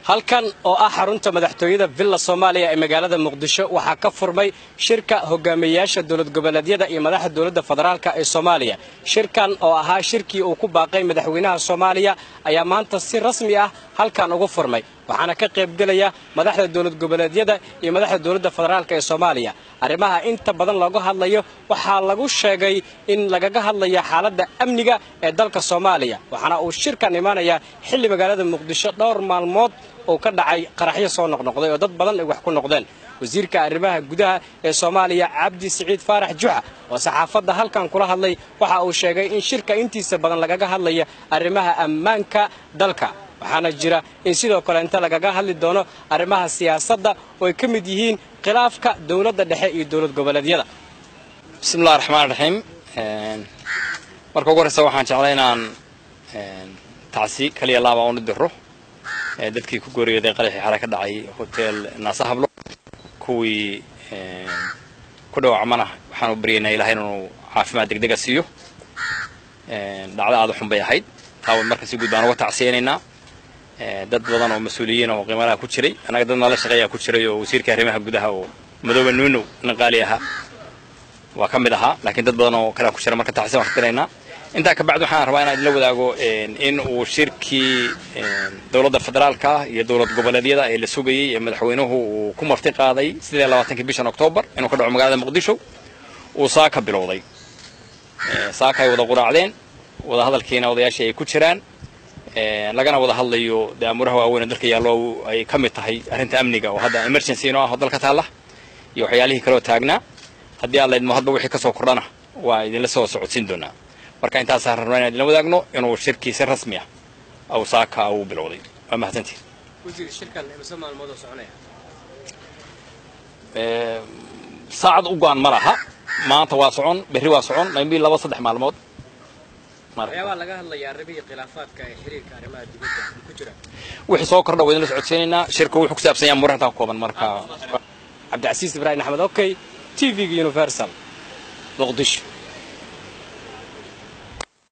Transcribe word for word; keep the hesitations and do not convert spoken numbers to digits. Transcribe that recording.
halkan oo ah xarunta madaxtooyada Villa Soomaaliya ee magaalada Muqdisho waxaa ka furmay shirka hogaamiyayaasha dawlad goboleedyada iyo madaxda dawladda federaalka ee Soomaaliya. Shirkan oo ahaa shirkii uu ku baaqay madaxweynaha Soomaaliya ayaa maanta si rasmi ah halkan ugu furmay, waxaana ka qayb galaya madaxda dawlad goboleedyada iyo madaxda dawladda federaalka ee Soomaaliya. Arrimaha inta badan lagu hadlayo waxaa lagu sheegay in lagaga hadlayo xaaladda amniga ee dalka Soomaaliya, waxaana uu shirkan imaanaya xilli magaalada Muqdisho dhowr maalmood oo ka dhacay qaraxyo soo noqnoqday oo dad badan ay wax ku noqdeen. wasiirka arrimaha gudaha ee Soomaaliya Cabdi Siciid Faarax Juxa oo saxaafadda halkan kula hadlay waxa uu sheegay in shirka intiisa badan lagaga hadlayo arrimaha ammaanka dalka, waxaana jira in sidoo kale inta lagaga hadli doono arrimaha siyaasadda oo ay ka mid yihiin khilaafka dawladda dhexe iyo dawlad goboleedyada. Bismillahir Rahmaanir Rahiim. marka ugu horeysa waxaan jeclahay inaan tacsi kaliya laaba u diro dadkii ku gooriyay qaraxii xara ka dhacay hotel Naasa Hablo kuwii ku dhaawacmana waxaan u baryaynaa Ilaahay inuu caafimaad degdeg ah siiyo. dhacdo aad u xun bay ahayd taa marka si guud baan uga tacsiyeynaa dad badan oo mas'uuliyiin oo qiimaha ku jiray anaga dad nala shaqeeya ku jiray oo wasiirka arrimaha gudaha oo Madoobe Nuuno naqaali aha waa ka mid ahaa laakiin dad badan oo kala ku jira marka tacsiin wax tirayna inta ka bacdu waxaan rabaa inaan la wadaago in uu shirkii dawladda federaalka iyo dawlad goboleedyada ee la sugayay ee madaxweynuhu uu ku marti qaaday sidii labaatankii bishan Oktoobar inuu ka dhaco magaalada Muqdisho uu saaka bilowday. saaka ay wada quraacdeen wada hadalkiina odayaashii ay ku jiraan lagana wada hadlayo daamuraha waaweyn dalka yaalo ay ka mid tahay arrinta amniga oo hadda emergency inoo ah dalka taala iyo waxyaalihii kale oo taagnaa haddii alla idmo hadba wixii ka soo kordhana waa idin la soo socodsiin doonaa. marka intaas aan rabnaa inaan la wadaagno inuu shirkiisa rasmi ah oo saaka uu bilowday. waa mahadsantiin. wasiir shirkan imisa maalmood oo soconaya ee saacad u go'an ma laha maanta waa socon berri waa socon maybe laba saddex maalmood. waxyaaba laga hadlayaa arrimaha khilaafaadka ee xiriirka arrimaha dibadda ku jira wixii soo kordha waa in la socodsiinayna shirku wuxuu ku saabsan yahay muranka kooban. marka Cabdi Casiis Ibrahim Axmed okay T V Universal Muqdisho.